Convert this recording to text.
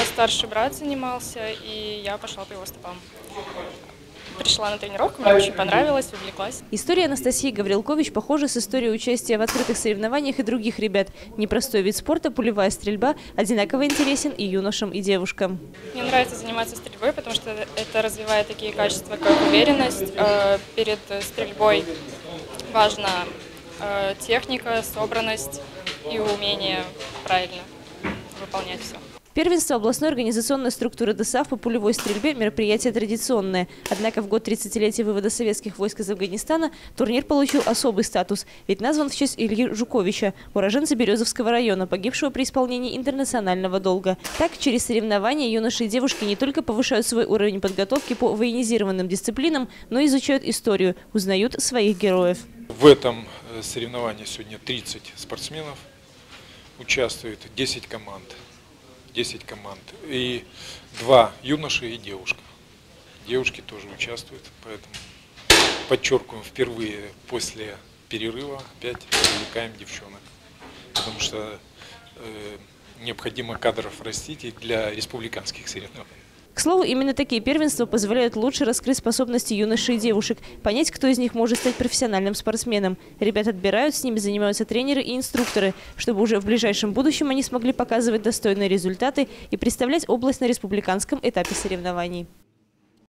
старший брат занимался, и я пошла по его стопам. Пришла на тренировку, мне очень понравилось, увлеклась. История Анастасии Гаврилкович похожа с историей участия в открытых соревнованиях и других ребят. Непростой вид спорта, пулевая стрельба, одинаково интересен и юношам, и девушкам. Мне нравится заниматься стрельбой, потому что это развивает такие качества, как уверенность. Перед стрельбой важна техника, собранность и умение правильно выполнять все. Первенство областной организационной структуры ДОСААФ по пулевой стрельбе – мероприятие традиционное. Однако в год 30-летия вывода советских войск из Афганистана турнир получил особый статус, ведь назван в честь Ильи Жуковича, уроженца Березовского района, погибшего при исполнении интернационального долга. Так, через соревнования юноши и девушки не только повышают свой уровень подготовки по военизированным дисциплинам, но и изучают историю, узнают своих героев. В этом соревновании сегодня 30 спортсменов участвует, 10 команд. 10 команд. И 2 юноши и девушка. Девушки тоже участвуют, поэтому подчеркиваем, впервые после перерыва опять привлекаем девчонок. Потому что необходимо кадров растить и для республиканских соревнований. К слову, именно такие первенства позволяют лучше раскрыть способности юношей и девушек, понять, кто из них может стать профессиональным спортсменом. Ребят отбирают, с ними занимаются тренеры и инструкторы, чтобы уже в ближайшем будущем они смогли показывать достойные результаты и представлять область на республиканском этапе соревнований.